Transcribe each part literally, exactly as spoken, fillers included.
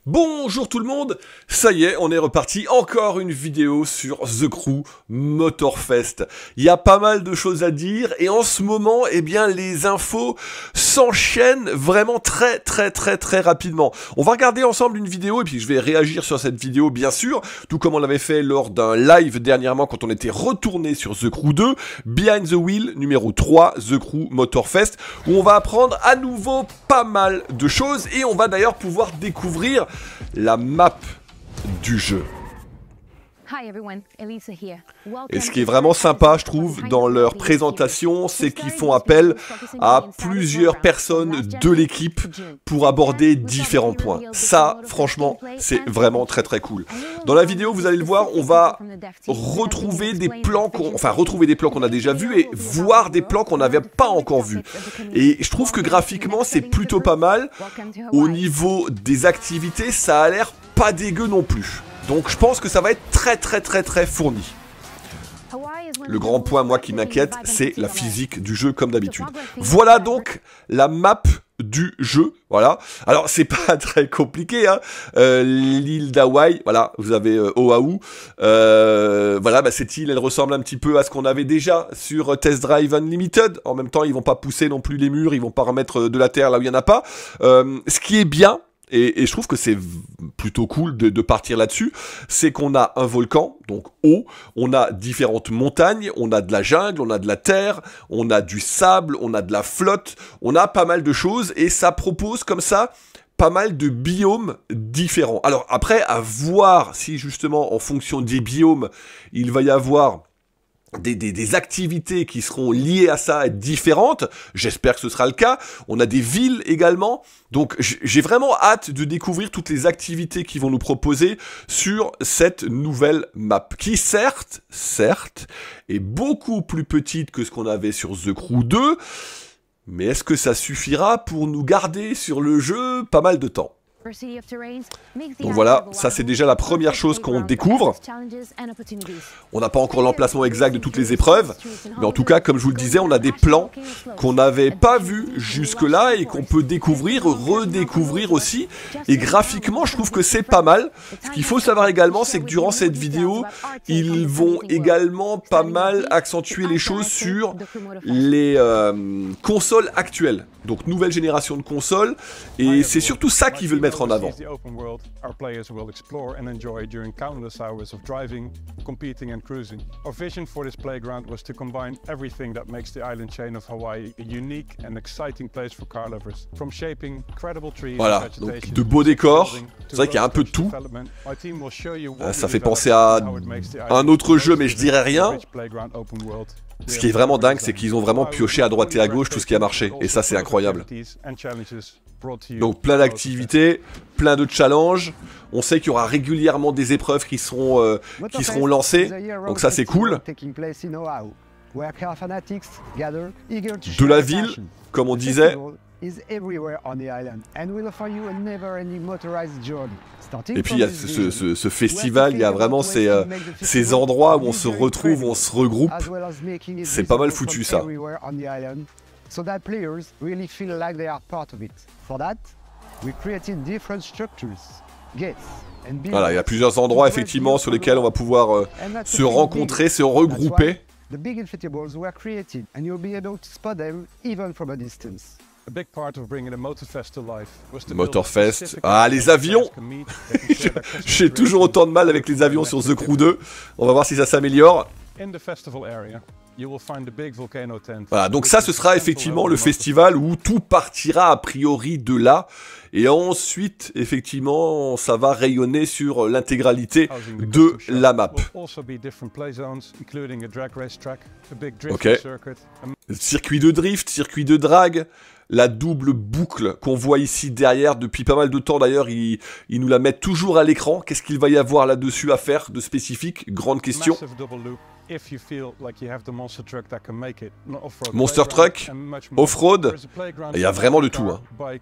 Bonjour tout le monde, ça y est, on est reparti, encore une vidéo sur The Crew Motorfest. Il y a pas mal de choses à dire et en ce moment, eh bien, les infos s'enchaînent vraiment très très très très rapidement. On va regarder ensemble une vidéo et puis je vais réagir sur cette vidéo bien sûr, tout comme on l'avait fait lors d'un live dernièrement quand on était retourné sur The Crew deux, Behind the Wheel numéro trois, The Crew Motorfest, où on va apprendre à nouveau pas mal de choses et on va d'ailleurs pouvoir découvrir la map du jeu. Et ce qui est vraiment sympa, je trouve, dans leur présentation, c'est qu'ils font appel à plusieurs personnes de l'équipe pour aborder différents points. Ça, franchement, c'est vraiment très très cool. Dans la vidéo, vous allez le voir, on va retrouver des plans qu'on, enfin retrouver des plans qu'on a déjà vus et voir des plans qu'on n'avait pas encore vus. Et je trouve que graphiquement, c'est plutôt pas mal. Au niveau des activités, ça a l'air pas dégueu non plus. Donc je pense que ça va être très très très très fourni. Le grand point, moi, qui m'inquiète, c'est la physique du jeu, comme d'habitude. Voilà donc la map du jeu, voilà. Alors, c'est pas très compliqué, hein. Euh, l'île d'Hawaï, voilà, vous avez euh, Oahu. Euh, voilà, bah, cette île, elle ressemble un petit peu à ce qu'on avait déjà sur Test Drive Unlimited. En même temps, ils vont pas pousser non plus les murs, ils vont pas remettre de la terre là où il y en a pas. Euh, ce qui est bien, Et, et je trouve que c'est plutôt cool de, de partir là-dessus, c'est qu'on a un volcan, donc haut, on a différentes montagnes, on a de la jungle, on a de la terre, on a du sable, on a de la flotte, on a pas mal de choses, et ça propose comme ça pas mal de biomes différents. Alors après, à voir si justement en fonction des biomes, il va y avoir Des, des, des activités qui seront liées à ça, différentes, j'espère que ce sera le cas. On a des villes également, donc j'ai vraiment hâte de découvrir toutes les activités qu'ils vont nous proposer sur cette nouvelle map, qui certes, certes, est beaucoup plus petite que ce qu'on avait sur The Crew deux, mais est-ce que ça suffira pour nous garder sur le jeu pas mal de temps ? Donc voilà, ça c'est déjà la première chose qu'on découvre. On n'a pas encore l'emplacement exact de toutes les épreuves, mais en tout cas, comme je vous le disais, on a des plans qu'on n'avait pas vus jusque-là et qu'on peut découvrir, redécouvrir aussi. Et graphiquement, je trouve que c'est pas mal. Ce qu'il faut savoir également, c'est que durant cette vidéo, ils vont également pas mal accentuer les choses sur les euh, consoles actuelles. Donc nouvelle génération de consoles, et c'est surtout ça qu'ils veulent mettre en avant. Voilà, donc de beaux décors, c'est vrai qu'il y a un peu de tout. Ça fait penser à un autre jeu, mais je dirais rien. Ce qui est vraiment dingue, c'est qu'ils ont vraiment pioché à droite et à gauche tout ce qui a marché, et ça c'est incroyable. Donc plein d'activités, plein de challenges, on sait qu'il y aura régulièrement des épreuves qui seront, euh, qui seront lancées, donc ça c'est cool. De la ville, comme on disait. Et puis il y a ce, ce, ce festival, il y a vraiment ces, euh, ces endroits où on se retrouve, où on se regroupe. C'est pas mal foutu ça. Voilà, il y a plusieurs endroits effectivement sur lesquels on va pouvoir euh, se rencontrer, se regrouper. Motorfest. Ah, les avions. J'ai toujours autant de mal avec les avions sur The Crew deux. On va voir si ça s'améliore. Voilà, donc ça, ce sera effectivement le festival où tout partira a priori de là. Et ensuite, effectivement, ça va rayonner sur l'intégralité de la map. Ok. Circuit de drift, circuit de drag. La double boucle qu'on voit ici derrière depuis pas mal de temps d'ailleurs, ils, ils nous la mettent toujours à l'écran. Qu'est-ce qu'il va y avoir là-dessus à faire de spécifique? Grande question. Monster Truck, Off-Road, il y a vraiment de tout. Hein.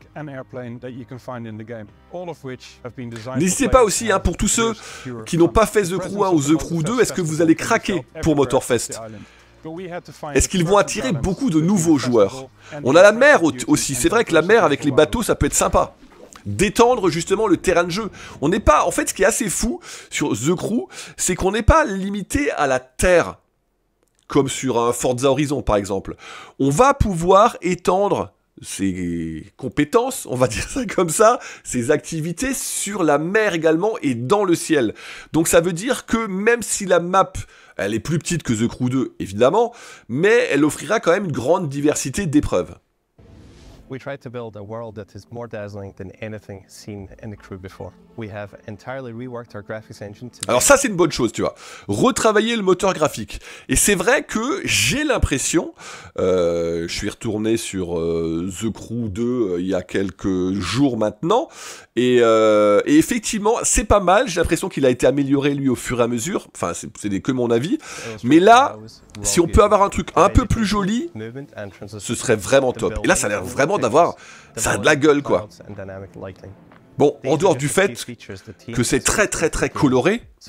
N'hésitez pas aussi, hein, pour tous ceux qui n'ont pas fait The Crew un ou The Crew deux, est-ce que vous allez craquer pour Motorfest? Est-ce qu'ils vont attirer beaucoup de nouveaux joueurs? On a la mer aussi, c'est vrai que la mer avec les bateaux ça peut être sympa. d'étendre justement le terrain de jeu. On n'est pas, en fait, ce qui est assez fou sur The Crew, c'est qu'on n'est pas limité à la terre, comme sur un Forza Horizon par exemple. On va pouvoir étendre ses compétences, on va dire ça comme ça, ses activités sur la mer également et dans le ciel. Donc ça veut dire que même si la map, elle est plus petite que The Crew deux, évidemment, mais elle offrira quand même une grande diversité d'épreuves. We tried to build a world that is more dazzling than anything seen in The Crew before. We have entirely reworked our graphics engine to... Alors ça c'est une bonne chose, tu vois. Retravailler le moteur graphique. Et c'est vrai que j'ai l'impression, euh, je suis retourné sur euh, The Crew deux euh, il y a quelques jours maintenant, et, euh, et effectivement c'est pas mal. J'ai l'impression qu'il a été amélioré lui au fur et à mesure. Enfin c'est que mon avis. Mais là, si on peut avoir un truc un peu plus joli, ce serait vraiment top. Et là ça a l'air vraiment d'avoir, ça a de la gueule quoi. Bon, en dehors du fait que c'est très très très coloré, tu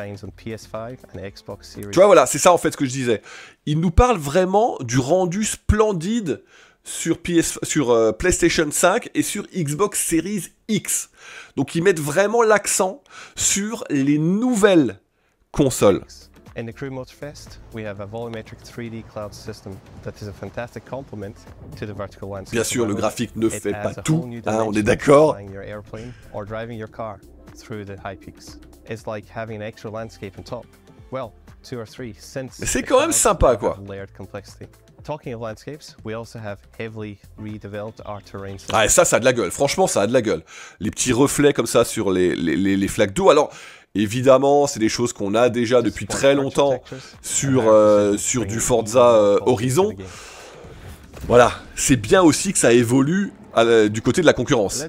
vois voilà, c'est ça en fait ce que je disais. Il nous parle vraiment du rendu splendide sur, P S, sur euh, PlayStation cinq et sur Xbox Series X. Donc ils mettent vraiment l'accent sur les nouvelles consoles. In the Crew Motorfest, we have a volumetric three D cloud system that is a fantastic complement to the vertical landscape. Bien sûr, le graphique ne fait pas tout, hein, on est d'accord. Or driving your car through the high peaks. It's like having an extra landscape on top. Well, two or three since. Mais c'est quand même sympa, quoi. Layered complexity. Talking of landscapes, we also have heavily redeveloped our terrain system. Ah, et ça, ça a de la gueule. Franchement, ça a de la gueule. Les petits reflets comme ça sur les, les, les, les flaques d'eau. Alors. Évidemment, c'est des choses qu'on a déjà depuis très longtemps sur, euh, sur du Forza euh, Horizon. Voilà, c'est bien aussi que ça évolue à, du côté de la concurrence.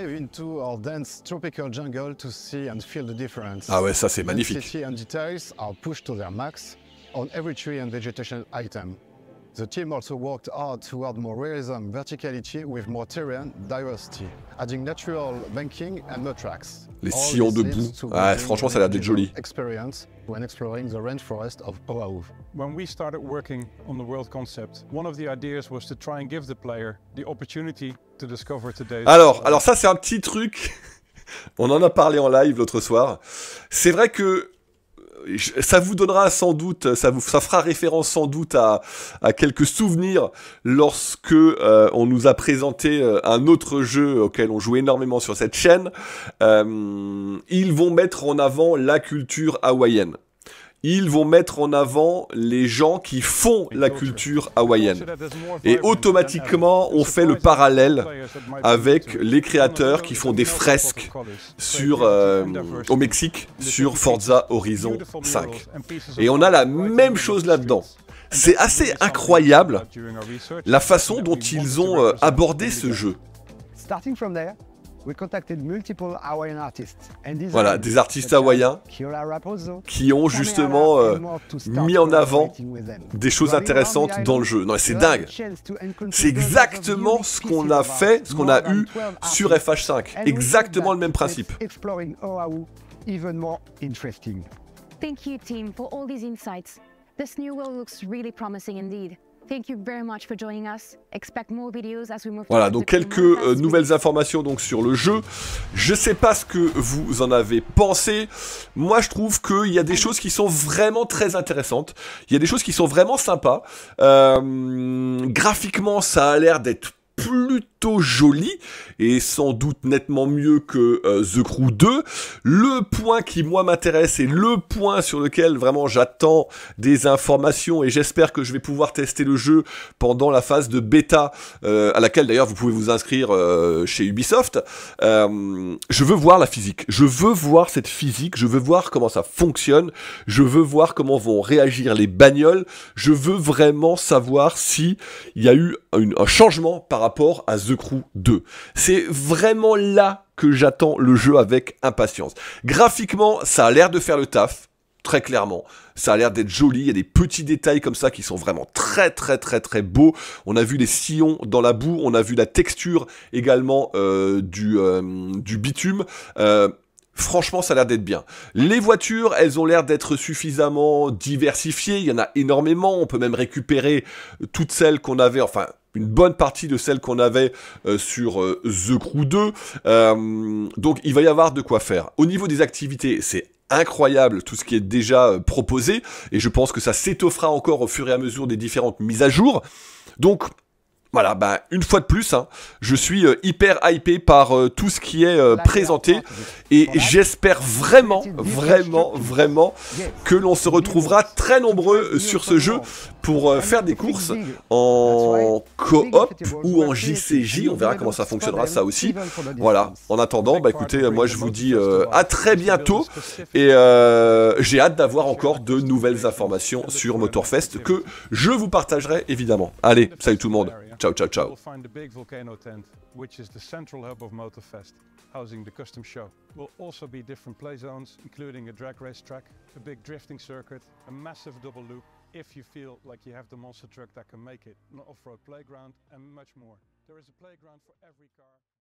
Ah ouais, ça c'est magnifique. The team also worked hard toward more realism, verticality with more terrain diversity, adding natural banking and mud tracks. Les sillons de boue, ah, franchement ça a l'air d'être joli. Experience when exploring the rainforest of Oahu. When we started working on the world concept, one of the ideas was to try and give the player the opportunity to discover today's. Alors, alors ça c'est un petit truc. On en a parlé en live l'autre soir. C'est vrai que ça vous donnera sans doute, ça vous, ça fera référence sans doute à, à quelques souvenirs lorsque euh, on nous a présenté euh, un autre jeu auquel on joue énormément sur cette chaîne. Euh, ils vont mettre en avant la culture hawaïenne. Ils vont mettre en avant les gens qui font la culture hawaïenne. Et automatiquement, on fait le parallèle avec les créateurs qui font des fresques sur, euh, au Mexique sur Forza Horizon cinq. Et on a la même chose là-dedans. C'est assez incroyable la façon dont ils ont euh, abordé ce jeu. We contacted multiple Hawaiian artists and voilà, des artistes hawaïens qui ont justement euh, mis en avant des choses intéressantes dans le jeu. Non, c'est dingue. C'est exactement ce qu'on a fait, ce qu'on a eu sur F H cinq. Exactement le même principe. Thank you, team, for all these insights. This new world looks really promising indeed. Thank you very much for joining us. Expect more videos as we move. Voilà, donc quelques euh, nouvelles informations donc sur le jeu. Je sais pas ce que vous en avez pensé. Moi, je trouve qu'il y a des choses qui sont vraiment très intéressantes. Il y a des choses qui sont vraiment sympas. Euh, graphiquement, ça a l'air d'être plutôt joli et sans doute nettement mieux que euh, The Crew deux. Le point qui moi m'intéresse et le point sur lequel vraiment j'attends des informations et j'espère que je vais pouvoir tester le jeu pendant la phase de bêta euh, à laquelle d'ailleurs vous pouvez vous inscrire euh, chez Ubisoft. Euh, je veux voir la physique, je veux voir cette physique, je veux voir comment ça fonctionne, je veux voir comment vont réagir les bagnoles, je veux vraiment savoir si il y a eu une, un changement par rapport à The Crew deux. C'est vraiment là que j'attends le jeu avec impatience. Graphiquement, ça a l'air de faire le taf, très clairement. Ça a l'air d'être joli, il y a des petits détails comme ça qui sont vraiment très très très très beaux. On a vu les sillons dans la boue, on a vu la texture également euh, du, euh, du bitume. Euh, Franchement, ça a l'air d'être bien. Les voitures, elles ont l'air d'être suffisamment diversifiées. Il y en a énormément. On peut même récupérer toutes celles qu'on avait, enfin, une bonne partie de celles qu'on avait euh, sur euh, The Crew deux. Euh, donc il va y avoir de quoi faire. Au niveau des activités, c'est incroyable tout ce qui est déjà euh, proposé, et je pense que ça s'étoffera encore au fur et à mesure des différentes mises à jour. Donc voilà, bah, une fois de plus, hein, je suis euh, hyper hypé par euh, tout ce qui est euh, présenté, et j'espère vraiment, vraiment, vraiment que l'on se retrouvera très nombreux sur ce jeu pour euh, faire des courses en coop ou en J C J. On verra comment ça fonctionnera, ça aussi. Voilà, en attendant, bah écoutez, moi je vous dis euh, à très bientôt, et euh, j'ai hâte d'avoir encore de nouvelles informations sur Motorfest que je vous partagerai évidemment. Allez, salut tout le monde. Ciao, ciao, ciao. You'll find the big volcano tent, which is the central hub of Motorfest, housing the custom show. Will also be different play zones, including a drag race track, a big drifting circuit, a massive double loop, if you feel like you have the monster truck that can make it, an off-road playground, and much more. There is a playground for every car.